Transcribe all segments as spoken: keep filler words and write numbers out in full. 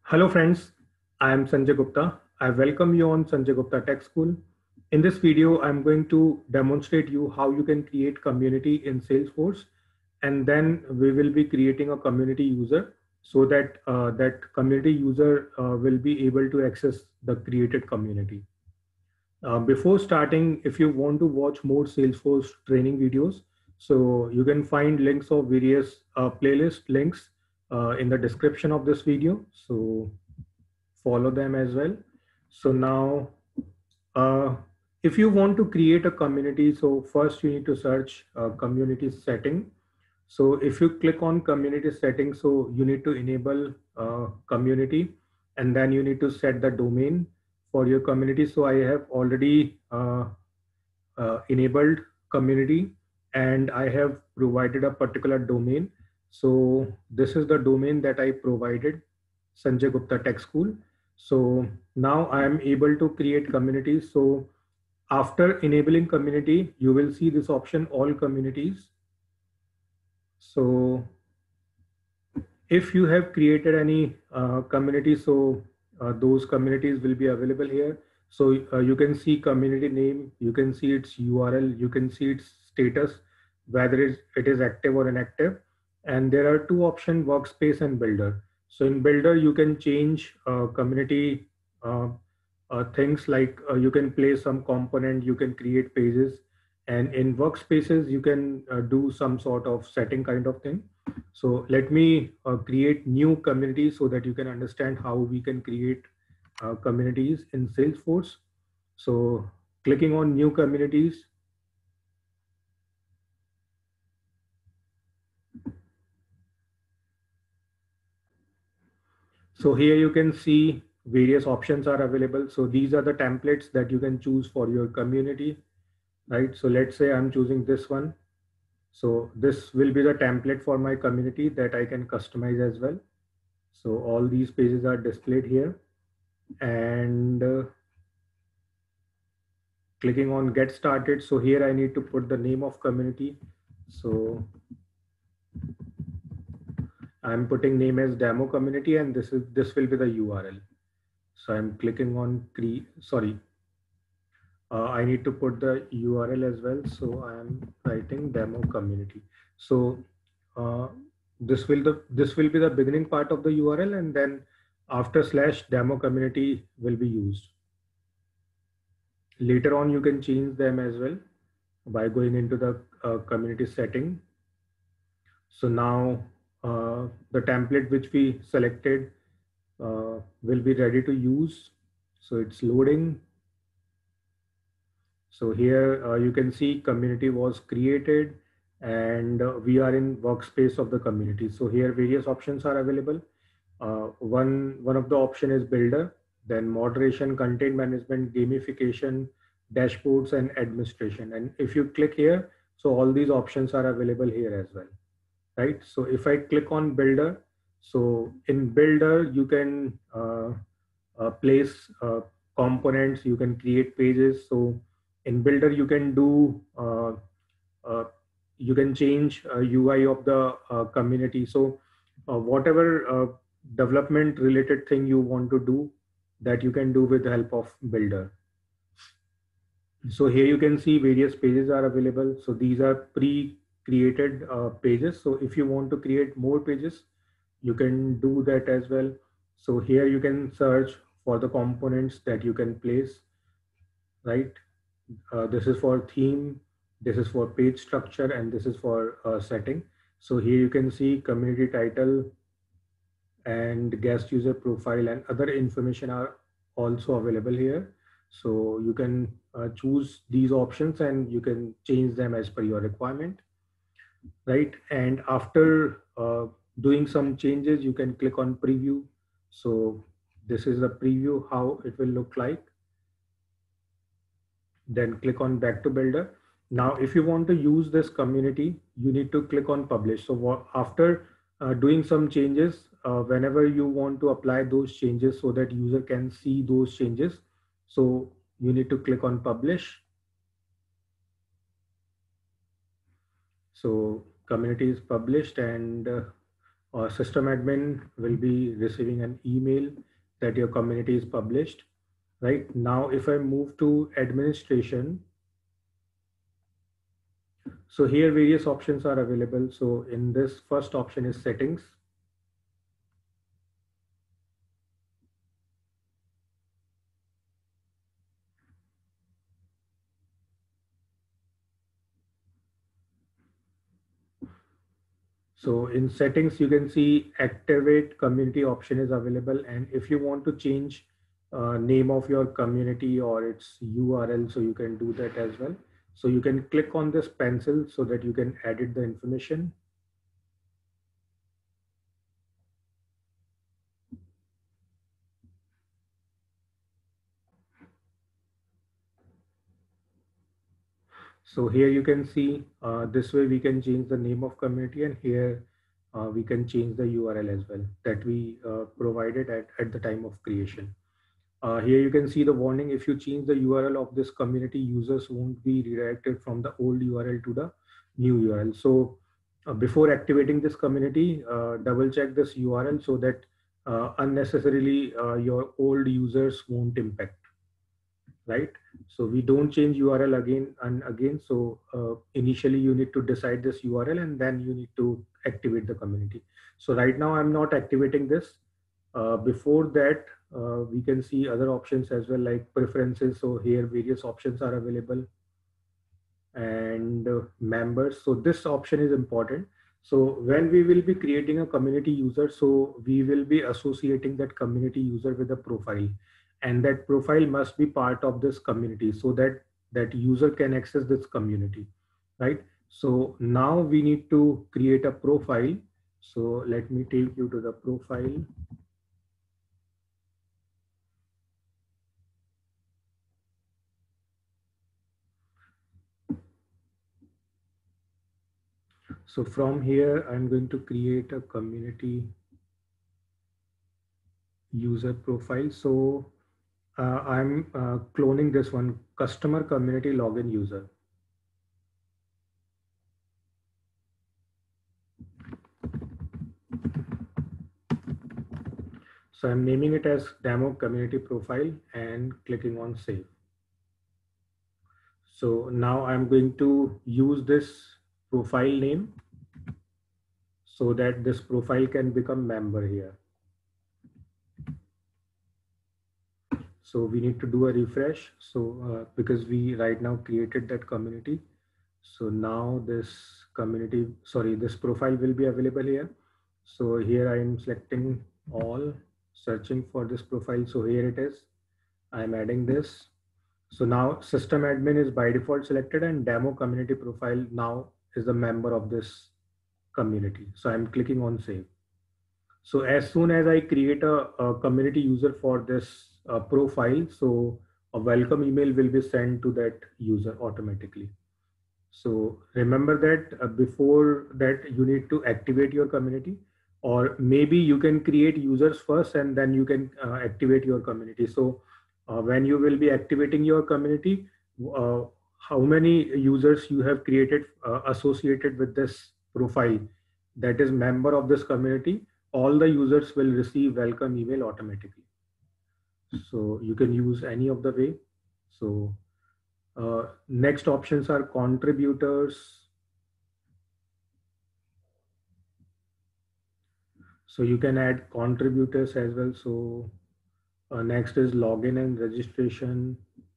Hello friends, I am Sanjay Gupta. I welcome you on Sanjay Gupta Tech School. In this video, I'm going to demonstrate you how you can create community in Salesforce, and then we will be creating a community user so that uh, that community user uh, will be able to access the created community. Uh, before starting, if you want to watch more Salesforce training videos, so you can find links of various uh, playlist links uh, in the description of this video. So follow them as well. So now, uh, if you want to create a community, so first you need to search uh, community setting. So if you click on community settings, so you need to enable uh, community, and then you need to set the domain for your community. So I have already uh, uh, enabled community, and I have provided a particular domain. So this is the domain that I provided, Sanjay Gupta Tech School. So now I am able to create communities. So after enabling community, you will see this option, all communities. So if you have created any uh, community, so uh, those communities will be available here. So uh, you can see community name, you can see its U R L, you can see its status, whether it, it is active or inactive. And there are two options, workspace and builder. So in builder, you can change uh, community uh, uh, things like uh, you can place some component, you can create pages, and in workspaces, you can uh, do some sort of setting kind of thing. So let me uh, create new communities so that you can understand how we can create uh, communities in Salesforce. So clicking on new communities. So here you can see various options are available. So these are the templates that you can choose for your community, right? So let's say I'm choosing this one. So this will be the template for my community that I can customize as well. So all these pages are displayed here, and uh, clicking on get started. So here I need to put the name of community. So I'm putting name as demo community, and this is this will be the U R L. So I'm clicking on create, sorry, uh, I need to put the U R L as well. So I'm writing demo community. So uh, this will the this will be the beginning part of the U R L, and then after slash demo community will be used. Later on, you can change them as well by going into the uh, community setting. So now uh, the template which we selected uh, will be ready to use. So it's loading. So here uh, you can see community was created, and uh, we are in workspace of the community. So here various options are available. Uh, one, one of the option is builder, then moderation, content management, gamification, dashboards, and administration. And if you click here, so all these options are available here as well, right? So if I click on builder, so in builder, you can uh, uh, place uh, components, you can create pages. So in builder, you can do, uh, uh, you can change uh, U I of the uh, community. So uh, whatever uh, development related thing you want to do, that you can do with the help of builder. So here you can see various pages are available. So these are pre-created uh, pages. So if you want to create more pages, you can do that as well. So here you can search for the components that you can place, right? Uh, this is for theme, this is for page structure, and this is for uh, setting. So here you can see community title and guest user profile and other information are also available here. So you can uh, choose these options and you can change them as per your requirement, right? And after uh, doing some changes, you can click on preview. So this is the preview, how it will look like. Then click on back to builder. Now, if you want to use this community, you need to click on publish. So what, after uh, doing some changes, uh, whenever you want to apply those changes so that user can see those changes, so you need to click on publish. So community is published, and uh, or system admin will be receiving an email that your community is published. Right now, if I move to administration, so here various options are available. So in this first option is settings. So in settings, you can see activate community option is available. And if you want to change uh, name of your community or its U R L, so you can do that as well. So you can click on this pencil so that you can edit the information. So here you can see uh, this way we can change the name of community, and here uh, we can change the U R L as well that we uh, provided at, at the time of creation. Uh, here you can see the warning: if you change the U R L of this community, users won't be redirected from the old U R L to the new U R L. So uh, before activating this community, uh, double check this U R L so that uh, unnecessarily uh, your old users won't impact, right? So we don't change U R L again and again. So uh, initially you need to decide this U R L and then you need to activate the community. So right now I'm not activating this. Uh, before that, uh, we can see other options as well, like preferences. So here various options are available, and uh, members. So this option is important. So when we will be creating a community user, so we will be associating that community user with a profile, and that profile must be part of this community so that that user can access this community, right? So now we need to create a profile. So let me take you to the profile. So from here, I'm going to create a community user profile. So uh, I'm uh, cloning this one, customer community login user. So I'm naming it as demo community profile and clicking on save. So now I'm going to use this profile name so that this profile can become member here. So we need to do a refresh. So uh, because we right now created that community. So now this community, sorry, this profile will be available here. So here I am selecting all, searching for this profile. So here it is. I'm adding this. So now system admin is by default selected, and demo community profile now is the member of this community. So I'm clicking on save. So as soon as I create a, a community user for this uh, profile, so a welcome email will be sent to that user automatically. So remember that uh, before that you need to activate your community, or maybe you can create users first and then you can uh, activate your community. So uh, when you will be activating your community, uh, how many users you have created uh, associated with this profile that is member of this community, all the users will receive welcome email automatically. So you can use any of the way. So uh, next options are contributors. So you can add contributors as well. So uh, next is login and registration,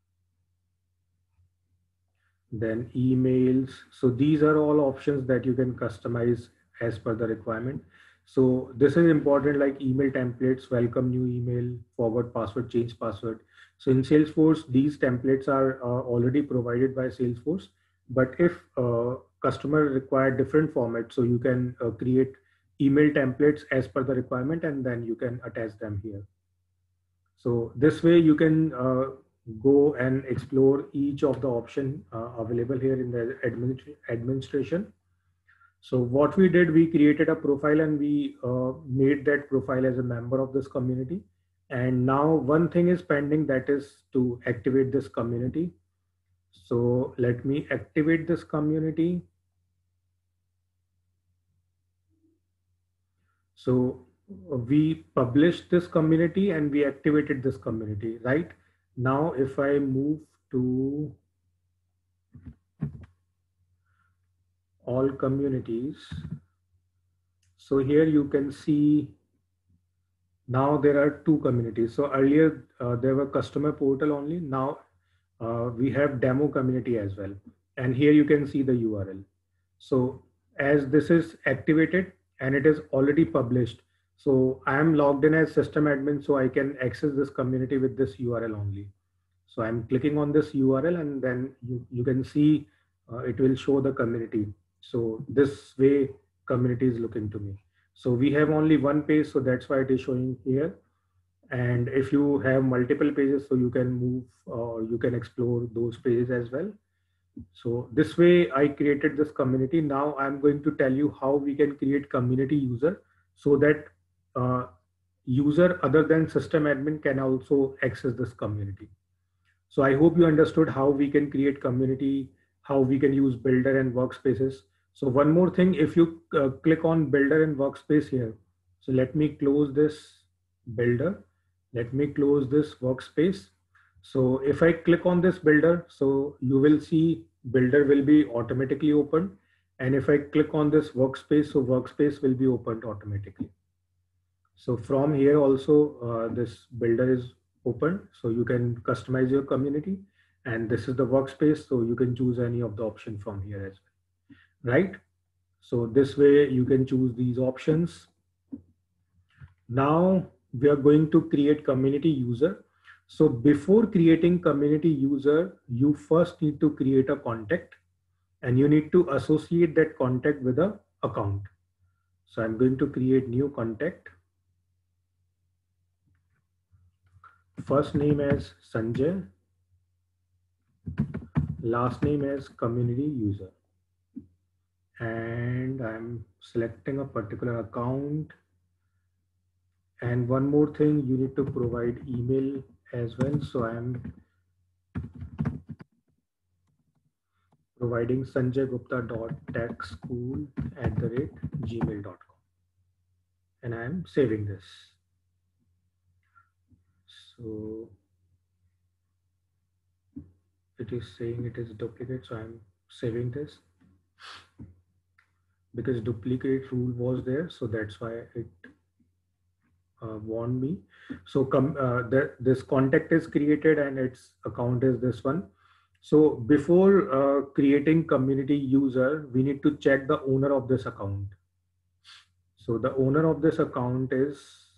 then emails. So these are all options that you can customize as per the requirement. So this is important, like email templates, welcome new email, forward password, change password. So in Salesforce, these templates are uh, already provided by Salesforce. But if uh, customer require different format, so you can uh, create email templates as per the requirement, and then you can attach them here. So this way you can uh, go and explore each of the option uh, available here in the administ administration. So what we did, we created a profile and we uh, made that profile as a member of this community. And now one thing is pending, that is to activate this community. So let me activate this community. So we published this community and we activated this community, right? Now if I move to all communities, so here you can see now there are two communities. So earlier uh, there were customer portal only. Now uh, we have demo community as well. And here you can see the U R L. So as this is activated and it is already published, so I am logged in as system admin, so I can access this community with this U R L only. So I'm clicking on this U R L and then you, you can see uh, it will show the community. So this way community is looking to me. So we have only one page, so that's why it is showing here. And if you have multiple pages, so you can move or uh, you can explore those pages as well. So this way I created this community. Now I'm going to tell you how we can create community user so that uh, user other than system admin can also access this community. So I hope you understood how we can create community, how we can use Builder and Workspaces. So one more thing, if you uh, click on Builder and Workspace here, so let me close this Builder, let me close this Workspace. So if I click on this Builder, so you will see Builder will be automatically opened. And if I click on this Workspace, so Workspace will be opened automatically. So from here also uh, this Builder is open, so you can customize your community, and this is the Workspace, so you can choose any of the option from here as well, right? So this way you can choose these options. Now we are going to create community user. So before creating community user, you first need to create a contact and you need to associate that contact with a account. So I'm going to create new contact. First name as Sanjay, last name as community user. And I'm selecting a particular account. And one more thing, you need to provide email as well. So I'm providing sanjaygupta.techschool at the rate gmail dot com. And I'm saving this. So it is saying it is duplicate, so I'm saving this because duplicate rule was there, so that's why it uh, warned me. So come uh, the, this contact is created and its account is this one. So before uh, creating community user, we need to check the owner of this account. So the owner of this account is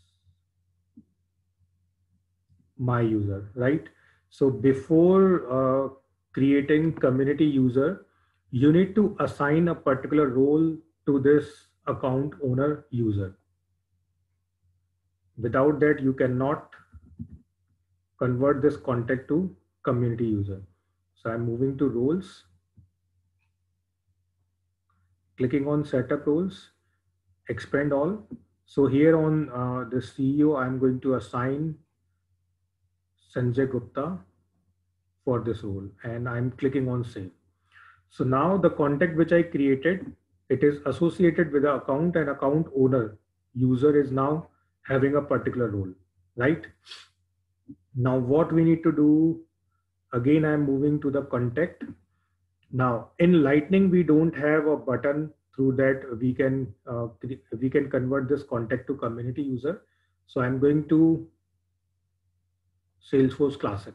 my user, right? So before uh, creating community user, you need to assign a particular role to this account owner user. Without that, you cannot convert this contact to community user. So I'm moving to roles, clicking on setup roles, expand all. So here on uh, the C E O, I'm going to assign Sanjay Gupta for this role and I'm clicking on save. So now the contact which I created, it is associated with the account and account owner user is now having a particular role, right? Now what we need to do, again, I'm moving to the contact. Now in Lightning, we don't have a button through that we can uh, we can convert this contact to community user. So I'm going to Salesforce Classic.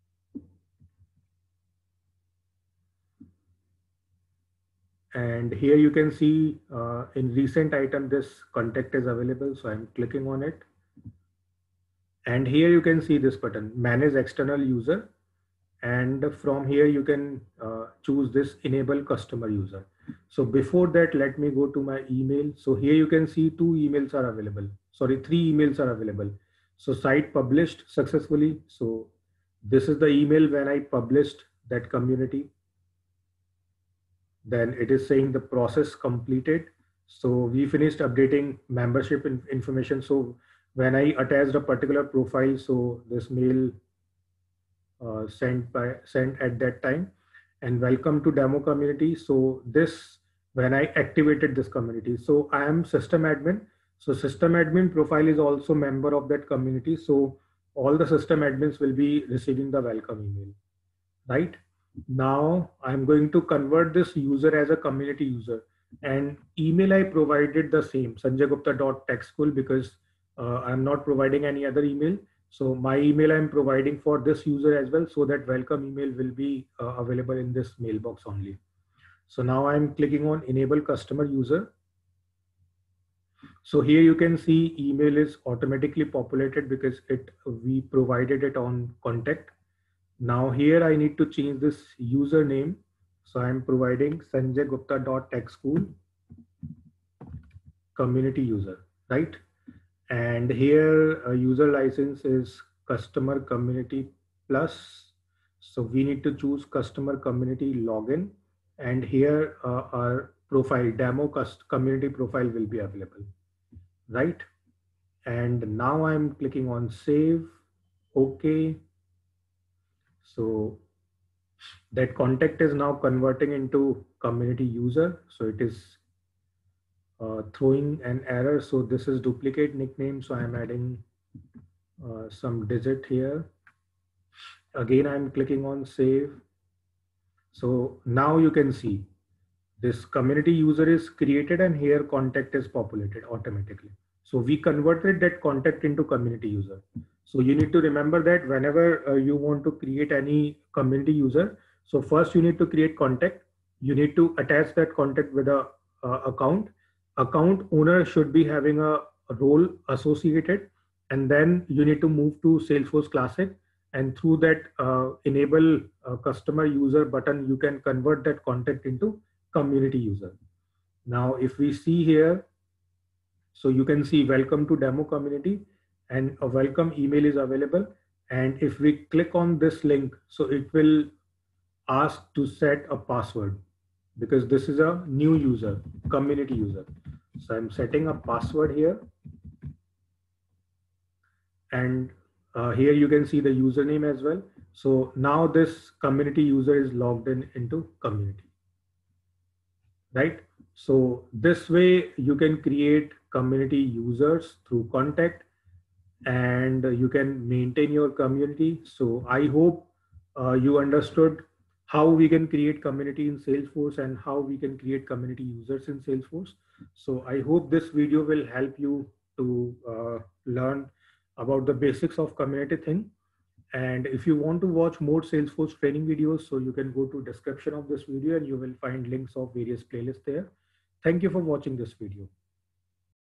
And here you can see uh, in recent item, this contact is available. So I'm clicking on it. And here you can see this button, manage external user. And from here you can uh, choose this enable customer user. So before that, let me go to my email. So here you can see two emails are available. Sorry, three emails are available. So site published successfully. So this is the email when I published that community. Then it is saying the process completed. So we finished updating membership information. So when I attached a particular profile, so this mail uh, sent by sent at that time, and welcome to demo community. So this when I activated this community. So I am system admin. So system admin profile is also member of that community. So all the system admins will be receiving the welcome email, right? Now I'm going to convert this user as a community user, and email I provided the same sanjaygupta.techschool because uh, I'm not providing any other email. So my email I'm providing for this user as well, so that welcome email will be uh, available in this mailbox only. So now I'm clicking on enable customer user. So here you can see email is automatically populated because it we provided it on contact. Now here I need to change this username. So I'm providing sanjaygupta.techschool community user, right? And here a user license is customer community plus. So we need to choose customer community login. And here uh, our profile demo community profile will be available, right? And now I'm clicking on save. Okay. So that contact is now converting into community user. So it is uh, throwing an error. So this is duplicate nickname. So I'm adding uh, some digit here. Again, I'm clicking on save. So now you can see this community user is created and here contact is populated automatically. So we converted that contact into community user. So you need to remember that whenever uh, you want to create any community user, so first you need to create contact. You need to attach that contact with a uh, account. Account owner should be having a, a role associated, and then you need to move to Salesforce Classic, and through that uh, enable uh, customer user button, you can convert that contact into community user. Now, if we see here, so you can see welcome to demo community and a welcome email is available. And if we click on this link, so it will ask to set a password because this is a new user, community user. So I'm setting a password here. And uh, here you can see the username as well. So now this community user is logged in into community, right? So this way you can create community users through contact and you can maintain your community. So I hope uh, you understood how we can create community in Salesforce and how we can create community users in Salesforce. So I hope this video will help you to uh, learn about the basics of community thing. And if you want to watch more Salesforce training videos, so you can go to description of this video and you will find links of various playlists there. Thank you for watching this video.